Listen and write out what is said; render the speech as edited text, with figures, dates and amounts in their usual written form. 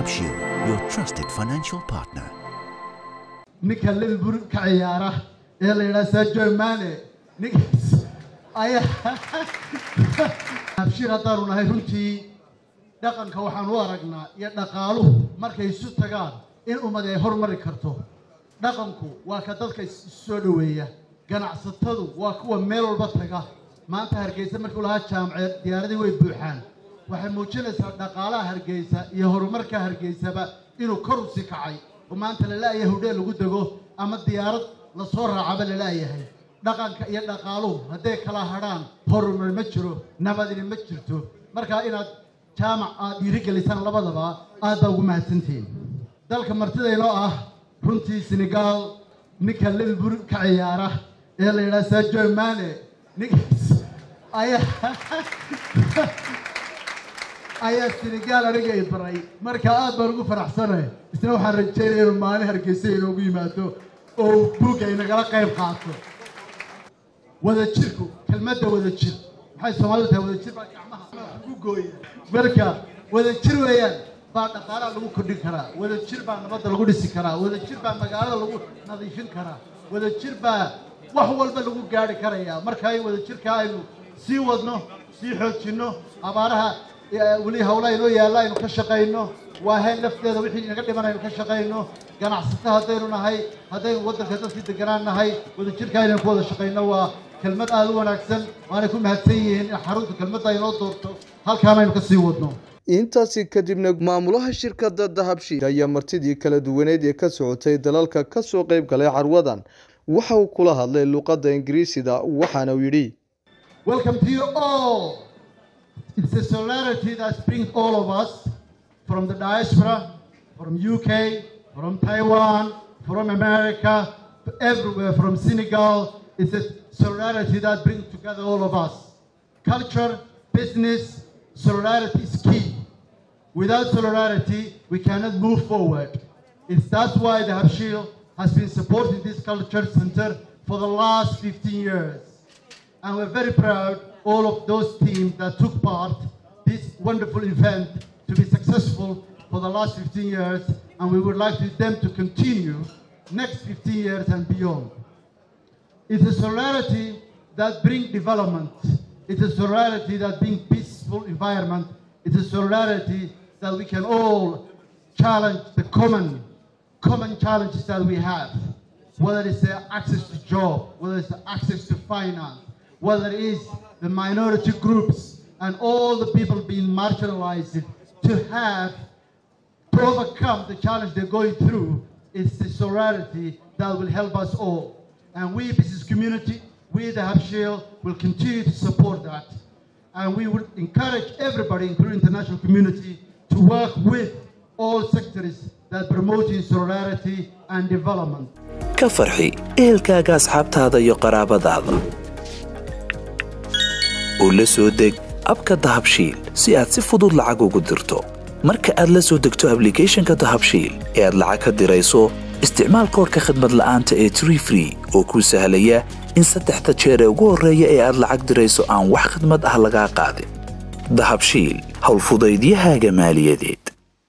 Dahabshiil, your trusted financial partner. ninka Liverpool ka ciyaara ee la yiraahdo Sadio Mane ninkaas ayaa Dahabshiil hadaan nahay runtii dhaqanka waxaan u aragnaa iyo dhaqaaluhu markay isu tagaan in ummad ay horumari karto dhaqanku waa ka dadka soo dhaweeya ganacsatadu waa kuwa meel walba taga maanta Hargeysa markuu lahaa jaamacad diyaaradii way buuxaan waxay muujinaysaa dhaqaalaha Hargeysa iyo horumarka Hargeysaba inuu kor u sii kacay ومانت لا يهودي لو دغو اما ديارad la soo raacaba la leeyahay dhaqanka iyo dhaqaaluhu haday kala haraan horumar ma jiro nabadina ma jirto marka inaad jaamac aad dhiirigelisan labadaba aad ugu mahadsantiin dalka martidayno ah runtii Senegal ninka Liverpool ka ciyaara ee la yiraahdo Sadio Mane ninkaas ayaa Senegal aniga ay baray marka aad baan ugu faraxsanahay isna waxaan rajaynayaa inuu maalin Hargeysa inoogu yimaado oo buuga inagala qayb qaato wada jirku kelmadda wada jir maxay Soomaalidu tahay wada jir baa gacmaha ugu gooya marka wada jir weeyaan baa dhaqaalaha lagu kordhin karaa wada jir baa nabadda lagu dhisi karaa wada jir baa magaalada lagu nadiifin karaa wada jir baa wax walba lagu gaari karayaa marka ay wada jirka aynu sii wadno sii xoojino abaaraha wali hawlaayno yaalayno ka shaqeyno waa hay lafteeda wixii inaga dhimanayno ka shaqeyno ganacsatada hadaynu nahay hadaynu wadanka dadkii deganaan nahay wada jirkaayna ku wada shaqeyno waa kelmad aad u wanaagsan waana ku mahadsan yihiin xarunta kelmadda ay noo doorto halkaan aynu ka sii wadno intaasi kadibna maamulaha shirkadda Dahabshiil ayaa martidii kala duwaneed ee ka socotay dalalka ka soo qayb galay carwadan waxa uu kula hadlay luqadda Ingiriisida waxaana uu yiri Welcome to you all. It's a solidarity that brings all of us from the diaspora, from UK, from Taiwan, from America, everywhere, from Senegal. It's a solidarity that brings together all of us. Culture, business, solidarity is key. Without solidarity, we cannot move forward. That's why the Dahabshiil has been supporting this culture center for the last 15 years. And we're very proud all of those teams that took part this wonderful event to be successful for the last 15 years, and we would like them to continue next 15 years and beyond. It's a solidarity that brings development. It's a solidarity that brings peaceful environment. It's a solidarity that we can all challenge the common challenges that we have, whether it's access to job, whether it's access to finance, whether it is the minority groups and all the people being marginalized to overcome the challenge they're going through. It's the solidarity that will help us all. And we, business community, we the Dahabshiil will continue to support that. And we would encourage everybody, including the international community, to work with all sectors that promoting solidarity and development. Ka farxi ehelkaaga asxaabtaada iyo qaraabadaada. oo la soo deg abka Dahabshiil si aad si fudud lacag ugu dirto marka aad la soo degto application-ka Dahabshiil ee aad lacag ka dirayso isticmaal koodka khidmad la'aanta ee Tree oo ku sahlaya in 3 jeer ugu horeeya ee aad lacag dirayso aan wax khidmad ah laga qaadin Dahabshiil hawl fudaydiyahaaga maaliyadeed